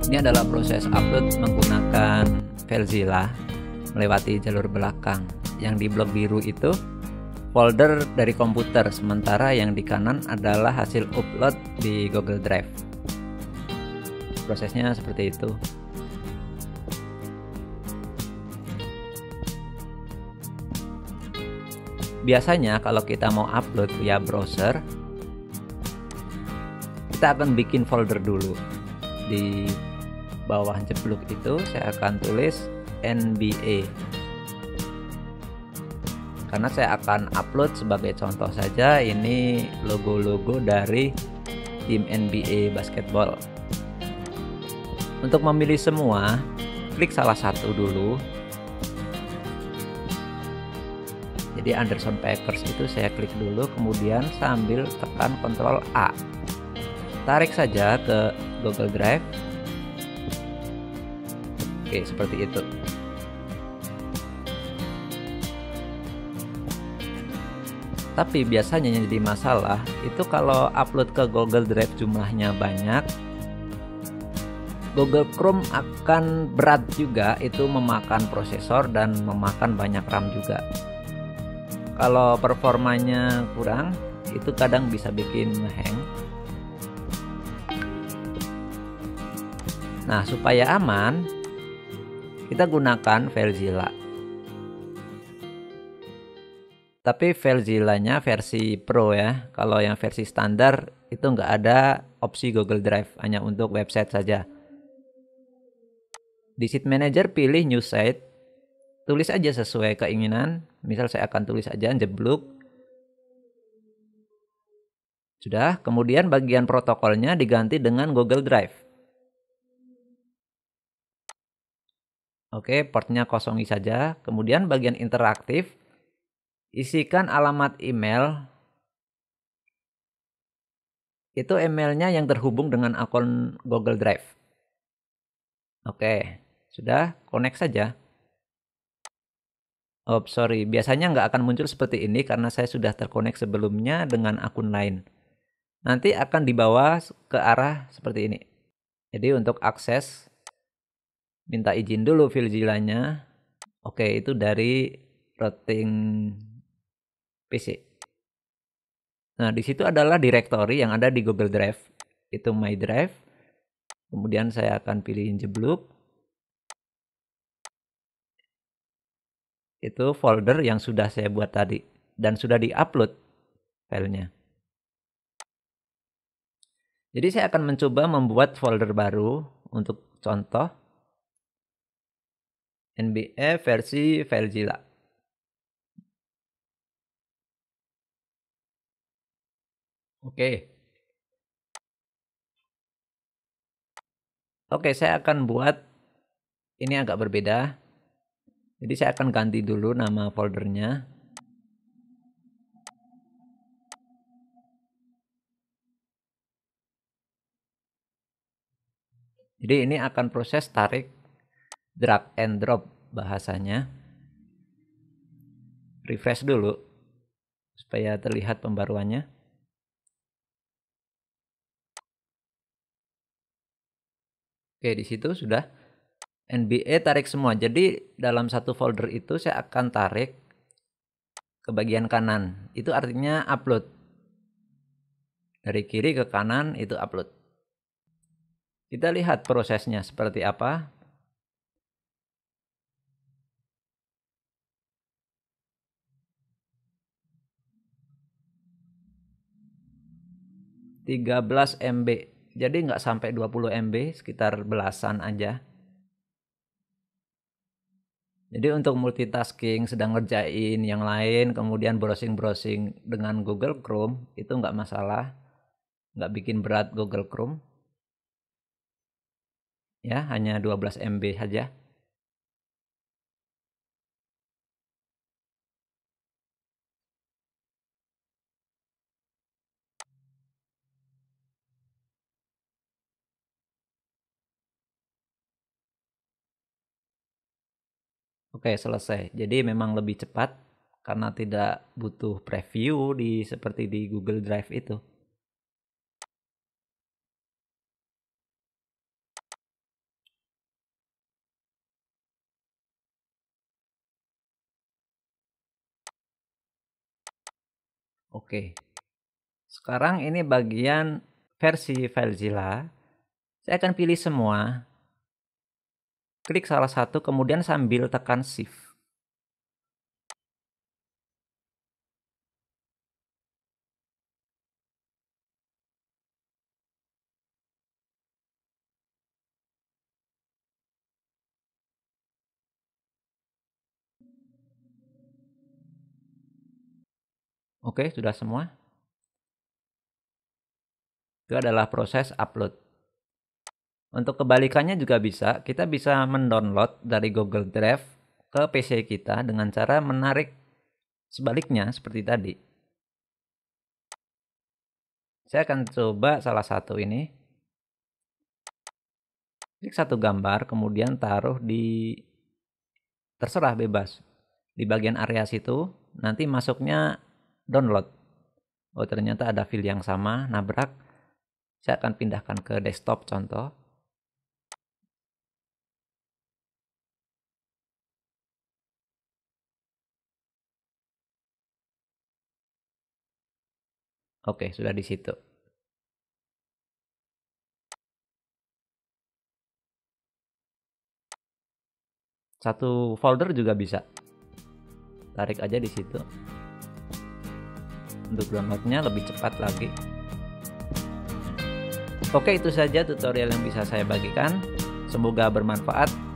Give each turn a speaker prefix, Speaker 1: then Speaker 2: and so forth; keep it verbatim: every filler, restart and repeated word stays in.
Speaker 1: Ini adalah proses upload menggunakan FileZilla melewati jalur belakang. Yang di blok biru itu folder dari komputer, sementara yang di kanan adalah hasil upload di Google Drive. Prosesnya seperti itu. Biasanya kalau kita mau upload via browser, kita akan bikin folder dulu. Di bawah jeblok itu saya akan tulis N B A, karena saya akan upload sebagai contoh saja ini logo-logo dari tim N B A basketball. Untuk memilih semua, klik salah satu dulu. Jadi Anderson Packers itu saya klik dulu, kemudian sambil tekan Ctrl A, tarik saja ke Google Drive. Oke, seperti itu. Tapi biasanya yang jadi masalah itu kalau upload ke Google Drive jumlahnya banyak, Google Chrome akan berat juga, itu memakan prosesor dan memakan banyak RAM juga. Kalau performanya kurang, itu kadang bisa bikin hang. Nah, supaya aman, kita gunakan FileZilla. Tapi FileZilla-nya versi Pro ya. Kalau yang versi standar itu nggak ada opsi Google Drive, hanya untuk website saja. Di Sheet Manager pilih New Site, tulis aja sesuai keinginan. Misal saya akan tulis aja jeblok. Sudah, kemudian bagian protokolnya diganti dengan Google Drive. Oke, portnya kosongi saja. Kemudian bagian interaktif, isikan alamat email. Itu emailnya yang terhubung dengan akun Google Drive. Oke, sudah, connect saja. Oh, sorry, biasanya nggak akan muncul seperti ini karena saya sudah terkonek sebelumnya dengan akun lain. Nanti akan dibawa ke arah seperti ini. Jadi untuk akses, minta izin dulu FileZilla-nya. Oke, itu dari routing P C. Nah, di situ adalah directory yang ada di Google Drive. Itu My Drive. Kemudian saya akan pilih jeblok. Itu folder yang sudah saya buat tadi dan sudah di-upload filenya. Jadi saya akan mencoba membuat folder baru untuk contoh N B A versi FileZilla. Oke. Oke, saya akan buat ini agak berbeda. Jadi saya akan ganti dulu nama foldernya. Jadi ini akan proses tarik, drag and drop bahasanya. Refresh dulu supaya terlihat pembaruannya. Oke, di situ sudah N B A tarik semua. Jadi dalam satu folder itu saya akan tarik ke bagian kanan. Itu artinya upload. Dari kiri ke kanan itu upload. Kita lihat prosesnya seperti apa. tiga belas M B. Jadi nggak sampai dua puluh M B, sekitar belasan aja. Jadi untuk multitasking, sedang ngerjain yang lain, kemudian browsing-browsing dengan Google Chrome, itu nggak masalah. Nggak bikin berat Google Chrome. Ya, hanya dua belas M B saja. Oke, selesai. Jadi memang lebih cepat karena tidak butuh preview di seperti di Google Drive itu. Oke. Sekarang ini bagian versi FileZilla. Saya akan pilih semua. Klik salah satu, kemudian sambil tekan Shift. Oke, sudah semua. Itu adalah proses upload. Untuk kebalikannya juga bisa, kita bisa mendownload dari Google Drive ke P C kita dengan cara menarik sebaliknya seperti tadi. Saya akan coba salah satu ini. Klik satu gambar, kemudian taruh di, terserah bebas, di bagian area situ, nanti masuknya download. Oh, ternyata ada file yang sama, nabrak. Saya akan pindahkan ke desktop contoh. Oke, sudah di situ. Satu folder juga bisa. Tarik aja di situ. Untuk downloadnya lebih cepat lagi. Oke, itu saja tutorial yang bisa saya bagikan. Semoga bermanfaat.